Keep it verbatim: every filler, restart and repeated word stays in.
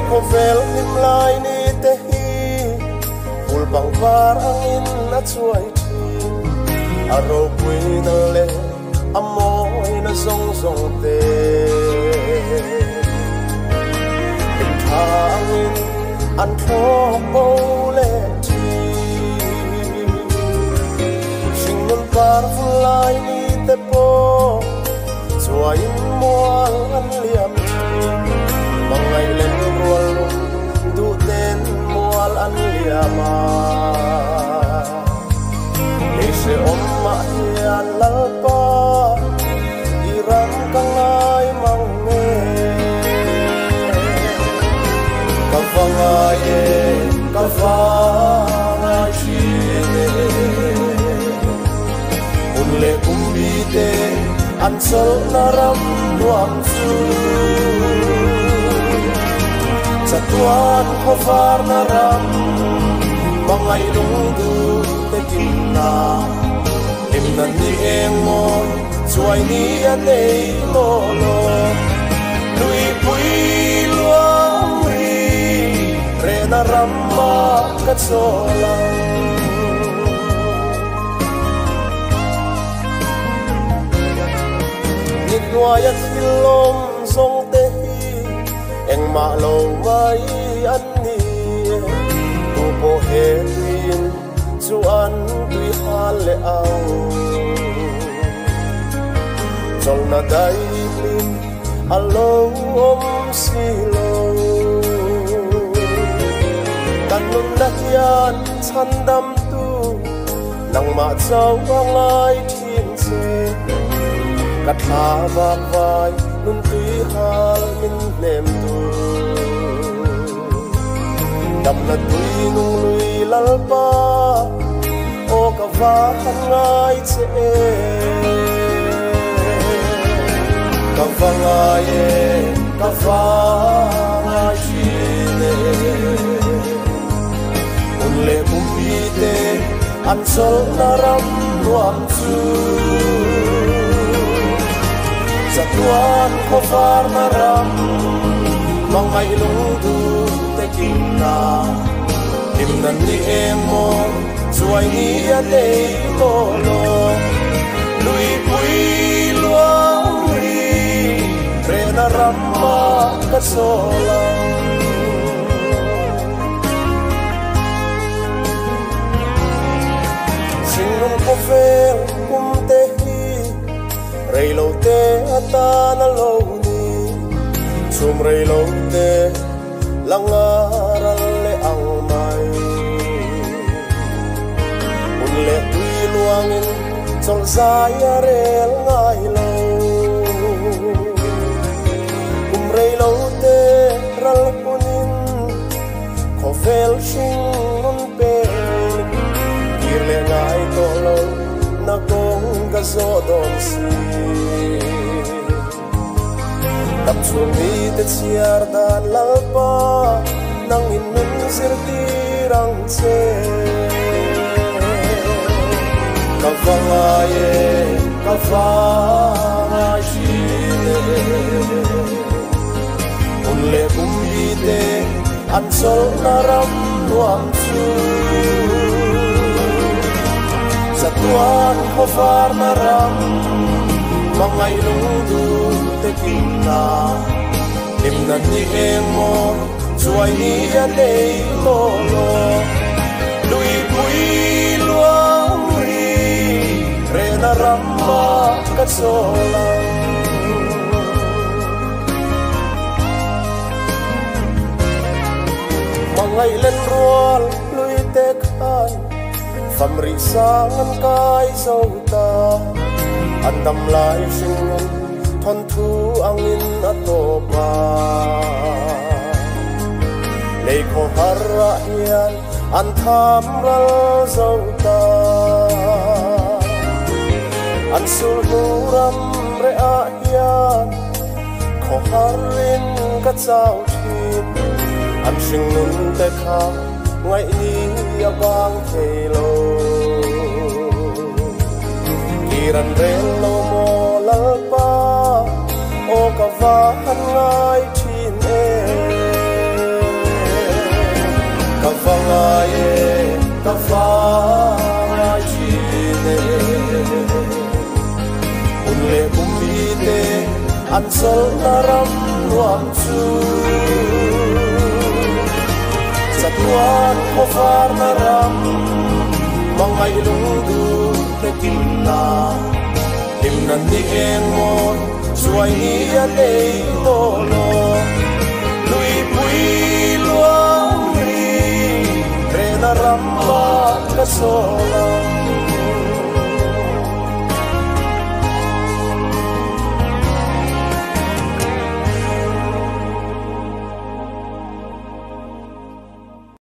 ko vel nim lai ni te hi ul bang var angin na chuai thi aro pui na le amoi na song song te in thangin an tho po le thi sing nun par fulai ni te po chuai mual an liam mangai len rual du ten mual an liama le se om ma hian lalpa iram kangai mangne kavangai e kavangai chine unle kumbi te an sol naram nuam su satuan khofar naram mangai lung du te kinna limna ni emo chuai ni anei to lo lui pui luang ri re naram ma ka cholang nit noya thilom song te eng ma lo mai an ni tu po he tin chu an tui hal le au chol na dai lim alo om si lo kan nun na hian chan dam tu nang ma chau angai thin che ka tha va vai nun tui hal min nem tu đam na tui nung lui lalpa o ka va han ngai che ka va ngai e ka va ngai chine un le um pi te an sol na ram nuam chu satuan khofar naram mangai lung du te kinna limnan ni emo chuai ni anei to lo lui pui luang ri re naram ma ka solang singum ko fel kum te rei lo te ata na lo ni chum rei lo te langaral le ang mai un le tui luangin chol sai rel ngai lo kum rei lo te ral punin ko fel sing nun pe kir le ngai to lo na kong ka zo don si tam chu mi te chiar dan lalpa nang in nun sir ti rang che ka vanga ye ka vanga chine un le um mi te an sol naram nuam chu satuan khofar naram mangai lung du te kinna limna ni emo chuai ni anei to lo lui pui luang ri re naram ma ka cholang mangai len rual lui te khan pham ri sang an kai zo ta an dam lai sing thon thu angin atopa lei ko harra hian an tham ral zo ta an sul nuram re a hian ko harin ka chau thin an sing nun te kha ngai ni abang thelo kiran relo mo lalpa o ka va han ngai thin e an sol na ram nuam chu satuan ko far na ram mangai lung du te kim na tim nan ni en mon suai ni a nei to lo lui pui luang ri re na ram ba ka sola